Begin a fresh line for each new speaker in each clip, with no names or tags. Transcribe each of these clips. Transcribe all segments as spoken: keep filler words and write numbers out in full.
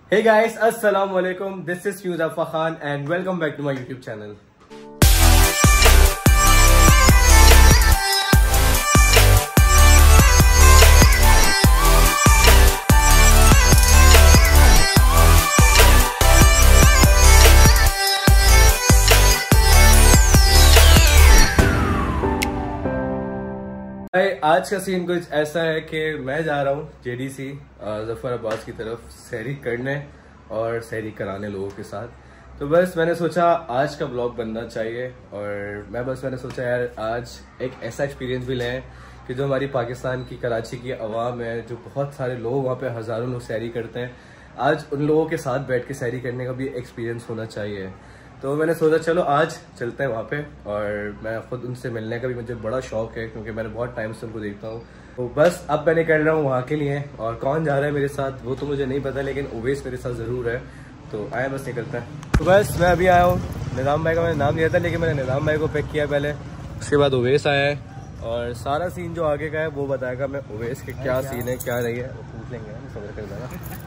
Hey guys, Assalamu alaikum. This is Muzaffar Khan and welcome back to my YouTube channel. आज का scene कुछ ऐसा है कि मैं जा रहा हूँ जेडीसी जफराबाद की तरफ सहरी करने और सहरी कराने लोगों के साथ। तो बस मैंने सोचा आज का ब्लॉग बनना चाहिए और मैं बस मैंने सोचा यार आज एक ऐसा एक्सपीरियंस भी लें कि जो हमारी पाकिस्तान की कराची की आवाम है, जो बहुत सारे लोग वहाँ पे हज़ारों लोग सहरी करते हैं, आज उन लोगों के साथ बैठ के सहरी करने का भी एक्सपीरियंस होना चाहिए। तो मैंने सोचा चलो आज चलते हैं वहाँ पे और मैं खुद उनसे मिलने का भी मुझे बड़ा शौक है क्योंकि मैंने बहुत टाइम से उनको देखता हूँ। तो बस अब मैं निकल रहा हूँ वहाँ के लिए और कौन जा रहा है मेरे साथ वो तो मुझे नहीं पता, लेकिन उवैस मेरे साथ ज़रूर है। तो आए बस निकलते हैं। तो बस मैं अभी आया हूँ, निज़ाम भाई का मैंने नाम लिया था लेकिन मैंने निज़ाम भाई को पिक किया पहले, उसके बाद उवैस आया है और सारा सीन जो आगे का है वो बताएगा मैं उवैस के क्या सीन है क्या नहीं है वो पूछ लेंगे, सब्र कर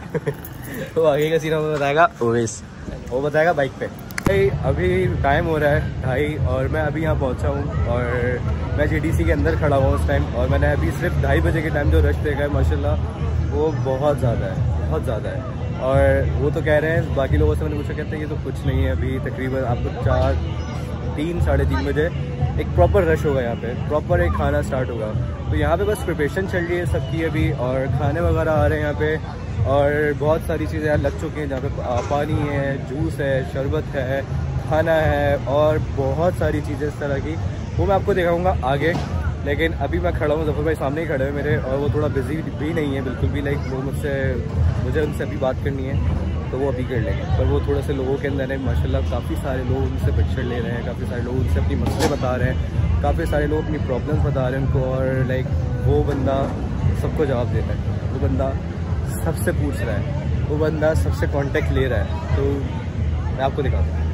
देना। तो आगे का सीन हमें बताएगा उवैस, वो बताएगा बाइक पे। अभी टाइम हो रहा है ढाई और मैं अभी यहाँ पहुँचा हूँ और मैं जेडीसी के अंदर खड़ा हुआ उस टाइम और मैंने अभी सिर्फ ढाई बजे के टाइम जो रश देखा है माशाल्लाह वो बहुत ज़्यादा है, बहुत ज़्यादा है। और वो तो कह रहे हैं, बाकी लोगों से मैंने पूछा, कहते हैं ये तो कुछ नहीं है, अभी तकरीबन आपको चार तीन साढ़े तीन बजे एक प्रॉपर रश होगा, यहाँ पे प्रॉपर एक खाना स्टार्ट होगा। तो यहाँ पे बस प्रिपरेशन चल रही है सबकी अभी और खाने वगैरह आ रहे हैं यहाँ पे और बहुत सारी चीज़ें लग चुकी हैं जहाँ पे पानी है, जूस है, शरबत है, खाना है और बहुत सारी चीज़ें इस तरह की, वो मैं आपको दिखाऊंगा आगे। लेकिन अभी मैं खड़ा हूँ, जफर भाई सामने ही खड़े हैं मेरे और वो थोड़ा बिजी भी नहीं है बिल्कुल भी, लाइक वो मुझसे मुझे उनसे अभी बात करनी है तो वो अभी कर लेंगे। पर वो थोड़ा से लोगों के अंदर है माशाल्लाह, काफ़ी सारे लोग उनसे पिक्चर ले रहे हैं, काफ़ी सारे लोग उनसे अपनी मसले बता रहे हैं, काफ़ी सारे लोग अपनी प्रॉब्लम्स बता रहे हैं उनको और लाइक वो बंदा सबको जवाब देता है, वो बंदा सबसे पूछ रहा है, वो बंदा सबसे कांटेक्ट ले रहा है। तो मैं आपको दिखाता हूँ।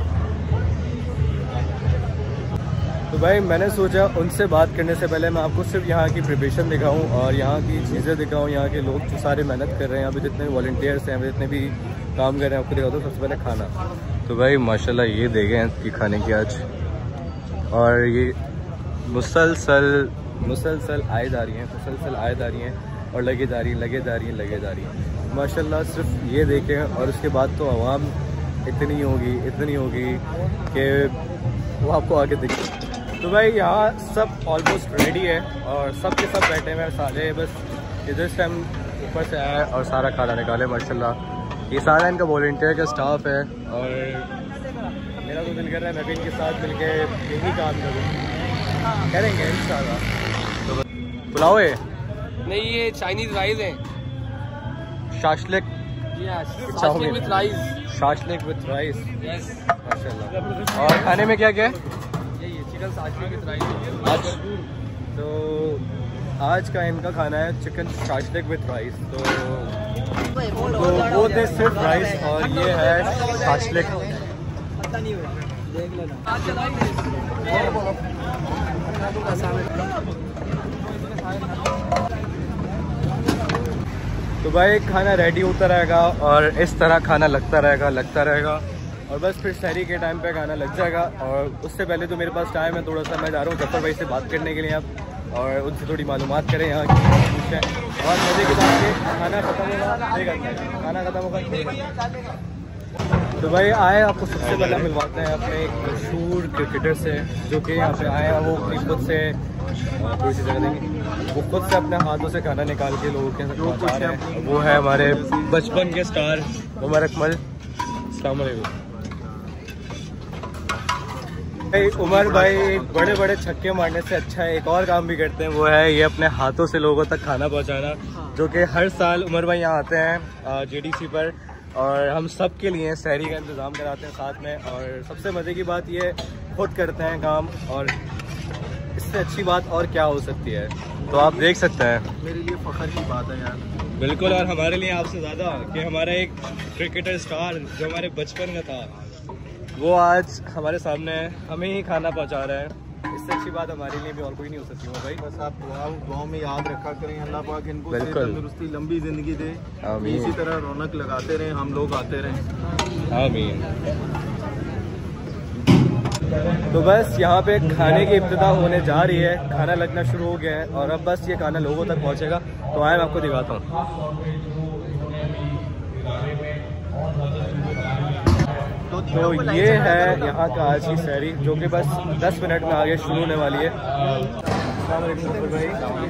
तो भाई मैंने सोचा उनसे बात करने से पहले मैं आपको सिर्फ यहाँ की प्रिपरेशन दिखाऊं और यहाँ की चीज़ें दिखाऊं, यहाँ के लोग जो सारे मेहनत कर रहे हैं, यहाँ पे जितने वॉलंटियर्स हैं, जितने भी काम कर रहे हैं, आपको दिखाता हूँ। सबसे पहले खाना, तो भाई माशाल्लाह ये देखें इसकी खाने की आज, और ये मुसलसल मुसलसल आए जा रही हैं, मुसलसल आए जा रही हैं और लगे जा रही हैं लगे जा रही हैं लगे जा रही हैं माशाल्लाह। सिर्फ ये देखें और उसके बाद तो आवाम इतनी होगी इतनी होगी कि वो आपको आगे दिखे। तो भाई यहाँ सब ऑलमोस्ट रेडी है और सब के सब बैठे हुए हैं सारे, बस इधर से हम ऊपर से आए और सारा खाना निकाले माशाल्लाह। ये सारा इनका वॉलंटियर का स्टाफ है और मेरा तो दिल कर रहा है मैं भी इनके साथ मिलके यही काम करूँ, करेंगे इंशाल्लाह। तो बुलाओ है
नहीं, ये चाइनीज राइस है,
shashlik
shashlik with rice,
shashlik with rice माशाल्लाह। और खाने में क्या क्या है?
ये ये चिकन शाशलिक विद राइस।
आज तो आज का इनका खाना है चिकन शाशलिक विद राइस। तो तो वो थे सिर्फ राइस और ये है शाशलिक। तो भाई खाना रेडी होता रहेगा और इस तरह खाना लगता रहेगा लगता रहेगा और बस फिर सहरी के टाइम पे खाना लग जाएगा। और उससे पहले तो मेरे पास टाइम है थोड़ा सा, मैं जा रहा हूँ जफर भाई से बात करने के लिए आप और उनसे थोड़ी मालूमात करें यहाँ की पूछें और मजे के बाद खाना खत्म होगा, खाना खत्म होगा। तो भाई आए आपको सबसे पहले मिलवाते हैं अपने एक मशहूर क्रिकेटर से जो कि यहाँ पे आए हैं। वो अपनी खुद से थोड़ी सी जगह देंगे, वो खुद से अपने हाथों से खाना निकाल के लोगों के साथ पहुँचा रहे हैं। वो है हमारे बचपन के स्टार उमर अकमल। अस्सलाम वालेकुम। उमर भाई बड़े बड़े छक्के मारने से अच्छा है एक और काम भी करते हैं, वो है ये अपने हाथों से लोगों तक खाना पहुँचाना, जो कि हर साल उमर भाई यहाँ आते हैं जेडीसी पर और हम सब के लिए सहरी का इंतज़ाम कराते हैं साथ में। और सबसे मज़े की बात ये खुद करते हैं काम और इससे अच्छी बात और क्या हो सकती है। तो आप देख सकते हैं,
मेरे लिए फख्र की बात है यार,
बिल्कुल। और हमारे लिए आपसे ज़्यादा कि हमारा एक क्रिकेटर स्टार जो हमारे बचपन में था वो आज हमारे सामने हमें ही खाना पहुंचा रहा है। इससे अच्छी बात हमारे लिए भी और कोई नहीं हो सकती है भाई।
बस आप दुआ दुआ में याद रखा करें, अल्लाह पाक इनको
बिल्कुल।
तंदुरुस्ती लंबी ज़िंदगी दे,
आमीन।
इसी तरह रौनक लगाते रहें, हम लोग आते रहें।
आमीन। तो बस यहाँ पे खाने की इब्तिदा होने जा रही है, खाना लगना शुरू हो गया है और अब बस ये खाना लोगों तक पहुँचेगा। तो आए मैं आपको दिखाता हूँ। तो ये है यहाँ का आज की सहरी, जो कि बस दस मिनट में आगे शुरू होने वाली है। जफर भाई,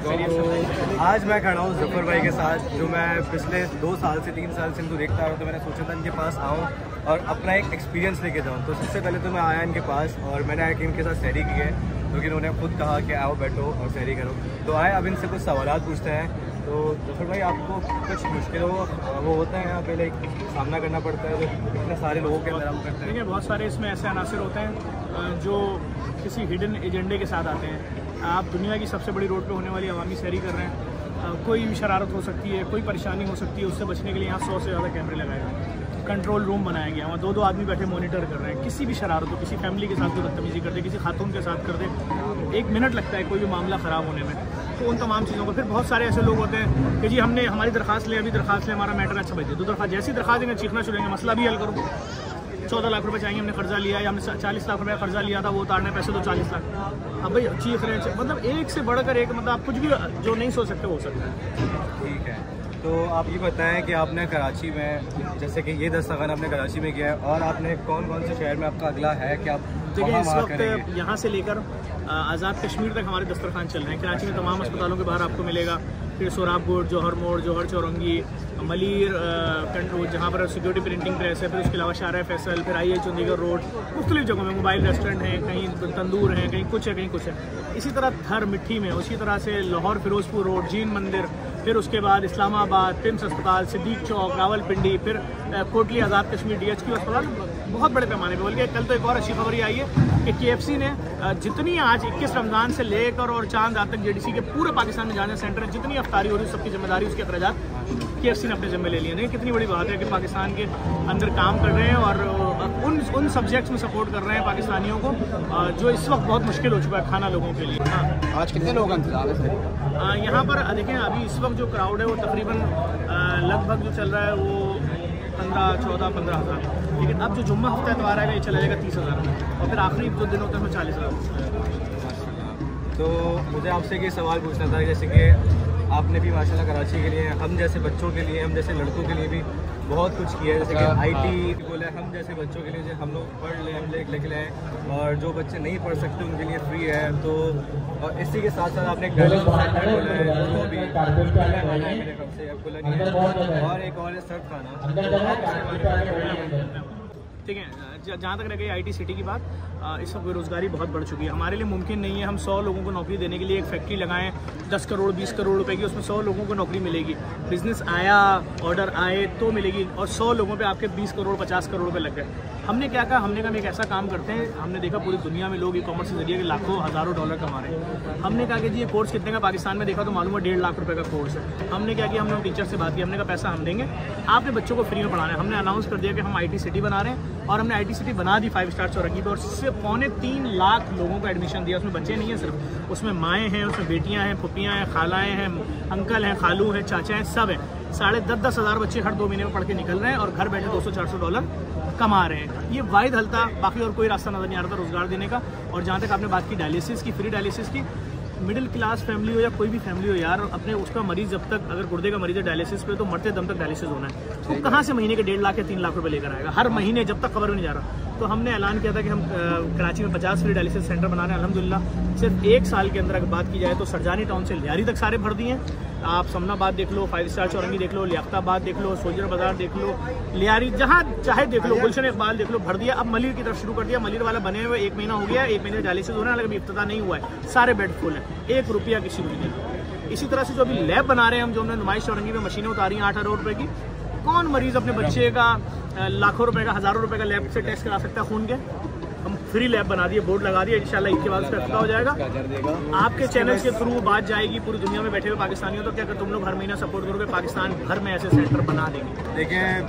तो आज मैं खड़ा हूँ जफर भाई के साथ, जो मैं पिछले दो साल से तीन साल से इनको देखता आ रहा हूँ। तो मैंने सोचा था इनके पास आऊँ और अपना एक एक्सपीरियंस लेके जाऊँ। तो सबसे पहले तो मैं आया इनके पास और मैंने आके इनके साथ सहरी की है, क्योंकि इन्होंने खुद कहा कि आओ बैठो और सहरी करो। तो आए अब इनसे कुछ सवाल पूछते हैं। तो जफर भाई, आपको कुछ मुश्किलों वो होता है यहाँ पे लाइक सामना करना पड़ता है तो इतने सारे लोगों के अंदर हम करते हैं?
देखिए, बहुत सारे इसमें ऐसे अनासर होते हैं जो किसी हिडन एजेंडे के साथ आते हैं। आप दुनिया की सबसे बड़ी रोड पे होने वाली अवामी सहरी कर रहे हैं, कोई भी शरारत हो सकती है, कोई परेशानी हो सकती है। उससे बचने के लिए यहाँ सौ से ज़्यादा कैमरे लगाए गए हैं, कंट्रोल रूम बनाया गया, वहाँ दो दो आदमी बैठे मॉनिटर कर रहे हैं। किसी भी शरारत हो, किसी फैमिली के साथ कोई बदतमीजी करते, किसी खातून के साथ करते, एक मिनट लगता है कोई भी मामला ख़राब होने में। तो उन तमाम चीज़ों को फिर बहुत सारे ऐसे लोग होते हैं कि जी हमने हमारी दरख्वास्त ले, अभी दरख्वास्त ले, हमारा मैटर अच्छा बच जाए। तो दरख्वास्त जैसी दरख्वास्त देंगे चीखना शुरू करेंगे, मसला भी हल करो। चौदह लाख रुपए चाहिए, हमने कर्जा लिया, या हमने चालीस लाख रुपए कर्जा लिया था, वो उतारने पैसे तो चालीस लाख। अब भाई चीख रहे हैं, मतलब एक से बढ़कर एक, मतलब आप कुछ भी जो नहीं सोच सकते हो सकता है।
ठीक है, तो आप ये बताएं कि आपने कराची में, जैसे कि ये दस्तखान आपने कराची में किया है, और आपने कौन कौन से शहर में आपका अगला है कि आप
देखिए इस वक्त यहाँ से लेकर आज़ाद कश्मीर तक हमारे दस्तरखान चल रहे हैं। कराची में तमाम अस्पतालों के बाहर आपको मिलेगा, फिर सोराबगुट, जौहर मोड़, जौहर चौरंगी, मलिर कंट्रोल जहाँ पर सिक्योरिटी प्रिंटिंग प्रेस है, फिर उसके अलावा शारा फैसल, फिर आई ए चंडीगढ़ रोड, मुख्तलिफ जगहों में मोबाइल रेस्टोरेंट हैं, कहीं तंदूर हैं, कहीं कुछ है, कहीं कुछ है। इसी तरह थर मिट्टी में, उसी तरह से लाहौर फिरोजपुर रोड, जीन मंदिर, फिर उसके बाद इस्लामाबाद, पिम्स अस्पताल, सिद्दीक चौक, रावलपिंडी, फिर Kotli Azad Kashmir D H Q अस्पताल, बहुत बड़े पैमाने पर। बल्कि कल तो एक और अच्छी खबर ये आई है कि के एफ सी ने जितनी आज इक्कीस रमज़ान से लेकर और चांद रात तक जे डी सी के पूरे पाकिस्तान में जाने सेंटर है, जितनी अफ्तारी हो रही है सबकी जिम्मेदारी, उसके अखराजात के एफ सी ने अपने जिम्मे ले लिए। नहीं, कितनी बड़ी बात है कि पाकिस्तान के अंदर काम कर रहे हैं और उन उन सब्जेक्ट्स में सपोर्ट कर रहे हैं पाकिस्तानियों को, जो इस वक्त बहुत मुश्किल हो चुका है खाना लोगों के लिए। हाँ,
आज कितने लोग इंतजार है सर?
यहाँ पर देखें, अभी इस वक्त जो क्राउड है वो तकरीबन लगभग जो चल रहा है वो पंद्रह चौदह पंद्रह हज़ार, लेकिन अब जो जुम्मा हफ्ता एतवार है ये चला जाएगा तीस हज़ार में, और फिर आखिरी जो दिन होते हैं वो चालीस हज़ार।
तो मुझे आपसे ये सवाल पूछना था, जैसे कि आपने भी माशाल्लाह कराची के लिए, हम जैसे बच्चों के लिए, हम जैसे लड़कों के लिए भी बहुत कुछ किया है, जैसे कि आईटी बोले, हम जैसे बच्चों के लिए हम लोग पढ़ लें, हम लेके लेके लें, और जो बच्चे नहीं पढ़ सकते उनके लिए फ्री है। तो और इसी के साथ साथ आपने मेरे खुला नहीं है, और एक और सर्फ खाना।
ठीक है, जहाँ तक रह गई आई टी सिटी की बात, इस वक्त बेरोज़गारी बहुत बढ़ चुकी है। हमारे लिए मुमकिन नहीं है हम सौ लोगों को नौकरी देने के लिए एक फैक्ट्री लगाएं दस करोड़ बीस करोड़ रुपए की, उसमें सौ लोगों को नौकरी मिलेगी। बिजनेस आया, ऑर्डर आए तो मिलेगी, और सौ लोगों पे आपके बीस करोड़ पचास करोड़ रुपए लग गए। हमने क्या कहा, हमने कहा हम एक ऐसा काम करते हैं, हमने देखा पूरी दुनिया में लोग ई कॉमर्स के जरिए लाखों हज़ारों डॉलर कमा रहे हैं। हमने कहा कि जी ये कोर्स कितने का, पाकिस्तान में देखा तो मालूम है डेढ़ लाख रुपये का कोर्स है। हमने क्या किया, हमने टीचर से बात की, हमने कहा पैसा हम देंगे, आपने बच्चों को फ्री में पढ़ाना है। हमने अनाउंस कर दिया कि हम आई टी सिटी बना रहे हैं, और हमने आई टी सिटी बना दी फाइव स्टार चौरंगी पर, और उससे पौने तीन लाख लोगों को एडमिशन दिया। उसमें बच्चे नहीं हैं सिर्फ, उसमें माएँ हैं, उसमें बेटियाँ हैं, फुप्पियाँ हैं, खालाएँ हैं, अंकल हैं, खालू हैं, चाचा हैं, सब हैं। साढ़े दस दस हज़ार बच्चे हर दो महीने में पढ़ के निकल रहे हैं और घर बैठे दो सौ चार सौ डॉलर कमा रहे हैं। ये वाहिद हल था, बाकी और कोई रास्ता नज़र नहीं आ रहा था रोज़गार देने का। और जहाँ तक आपने बात की डायलिसिस की, फ्री डायलिसिस की, मिडिल क्लास फैमिली हो या कोई भी फैमिली हो यार, अपने उसका मरीज जब तक, अगर गुर्दे का मरीज है डायलिसिस पे, तो मरते दम तक डायलिसिस होना है। तो कहाँ से महीने के डेढ़ लाख या तीन लाख रुपए लेकर आएगा हर महीने, जब तक खबर भी नहीं जा रहा। तो हमने ऐलान किया था कि हम कराची में पचास फ्री डायलिसिस सेंटर बना रहे हैं। अल्हम्दुलिल्लाह सिर्फ एक साल के अंदर अगर बात की जाए तो सरजानी टाउन से लियारी तक सारे भर दिए हैं। आप समनाबाद देख लो, फाइव स्टार चौरंगी देख लो, लियाकताबाद देख लो, सोजर बाजार देख लो, लियारी जहाँ चाहे देख लो, गुलशन इकबाल देख लो, भर दिया। अब मलिर की तरफ शुरू कर दिया, मलिर वाला बने हुए एक महीना हो गया, एक महीने डायलिसिस हो रहा है, लेकिन इब्तिदा नहीं हुआ है, सारे बेड फुल है, एक रुपया किसी को नहीं। इसी तरह से जो अभी लैब बना रहे हैं हम, जो हमने नुमाइश चौरंगी में मशीनें उतारी हैं आठ अरब रुपए की, कौन मरीज अपने बच्चे का लाखों रुपए का, हज़ारों रुपए का लैब से टेस्ट करा सकता है खून के? हम फ्री लैब बना दिए, बोर्ड लगा दिया, इंशाल्लाह इसके बाद उसका इफ्तिताह हो जाएगा। आपके चैनल के थ्रू बात जाएगी पूरी दुनिया में बैठे हुए पाकिस्तानियों, तो क्या अगर तुम लोग हर महीना सपोर्ट करोगे, पाकिस्तान भर में ऐसे सेंटर बना देंगे।
देखिए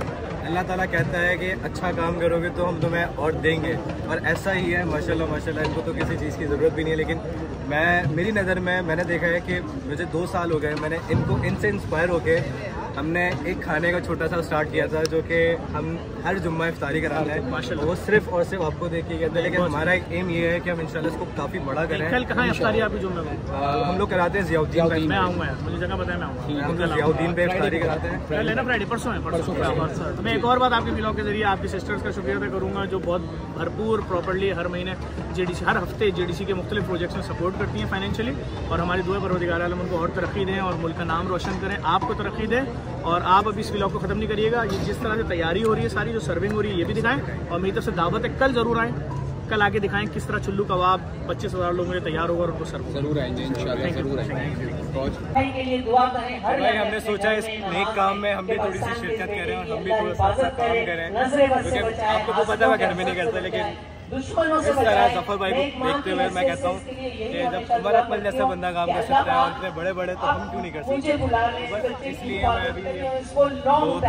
अल्लाह ताला कहता है कि अच्छा काम करोगे तो हम तुम्हें और देंगे, और ऐसा ही है माशाल्लाह माशाल्लाह। इनको तो किसी चीज़ की ज़रूरत भी नहीं है, लेकिन मैं मेरी नज़र में मैंने देखा है कि मुझे दो साल हो गए, मैंने इनको इनसे इंस्पायर होके हमने एक खाने का छोटा सा स्टार्ट किया था, जो कि हम हर जुम्मा इफ्तारी कराना है माशाल्लाह। वो सिर्फ और सिर्फ आपको देख के कहते हैं, लेकिन हमारा एक एम ये है कि हम इंशाल्लाह इसको काफ़ी बड़ा करें।
कल कहाँ इफ्तारी आपकी जुम्मे में?
हम लोग कराते हैं ज़ियाउद्दीन पे।
मैं आऊँगा यार, मुझे जगह बताया, मैं आऊँगा।
हम लोग ज़ियाउद्दीन पे इफ्तारी कराते हैं।
कल है ना फ्राइडे, परसों है, परसों परसों। तो मैं एक और बात आपके ब्लॉग के जरिए आपकी सिस्टर्स का शुक्रिया अदा करूँगा, जो बहुत भरपूर प्रॉपर्ली हर महीने जेडीसी हर हफ्ते जेडीसी के मुख्तलिफ प्रोजेक्ट्स में सपोर्ट करती हैं फाइनेंशियली, और हमारी दुआ परवरदिगार आलम उनको और तरक्की दें और मुल्क का नाम रोशन करें, आपको तरक्की दें। और आप अभी इस व्लॉग को ख़त्म नहीं करिएगा, ये जिस तरह से तैयारी हो रही है सारी, जो सर्विंग हो रही है, ये भी दिखाएं। और मेरी तरफ से दावत है, कल ज़रूर आएँ, कल आके दिखाएं किस तरह चुल्लू कबाब पच्चीस हज़ार लोगों में तैयार होगा और उनको सर्व
जरूर आएंगे इंशाल्लाह, जरूर आएंगे।
भाई हमने सोचा इस नेक काम में हम भी थोड़ी सी शिरकत करें और हम भी थोड़ा सा काम करें, क्योंकि आपको तो पता है मैं घर में नहीं करता, लेकिन इस तरह जफर भाई को देखते हुए मैं कहता हूँ कि जब उमर अकमल जैसा बंदा काम कर सकता है और इतने बड़े बड़े, तो हम क्यों नहीं कर सकते। बस इसलिए मैं अभी दो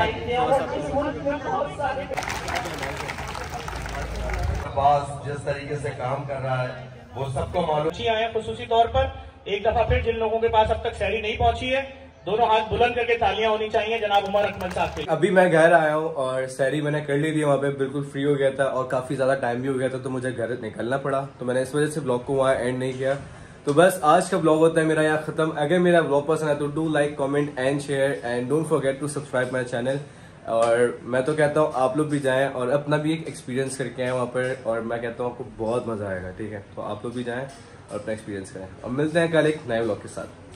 अब्बास जिस तरीके से काम कर रहा है वो सबको मालूम।
आए हैं खुसूसी तौर पर एक दफा फिर जिन लोगों के पास अब तक सहरी नहीं पहुंची है, दोनों हाथ बुलंद करके तालियां होनी चाहिए जनाब उमर अकमल साहब के।
अभी मैं घर आया हूँ और सहरी मैंने कर ली थी, वहाँ पे बिल्कुल फ्री हो गया था और काफी ज्यादा टाइम भी हो गया था, तो मुझे घर निकलना पड़ा, तो मैंने इस वजह से ब्लॉग को वहाँ एंड नहीं किया। तो बस आज का ब्लॉग होता है मेरा यहाँ खत्म। अगर मेरा ब्लॉग पसंद है तो do like, comment and share and don't forget to subscribe my channel. और मैं तो कहता हूँ आप लोग भी जाएं और अपना भी एक एक्सपीरियंस करके आए वहाँ पर, और मैं कहता हूँ आपको बहुत मजा आएगा। ठीक है, तो आप लोग भी जाएं और अपना एक्सपीरियंस करें, और मिलते हैं कल एक नए ब्लॉग के साथ।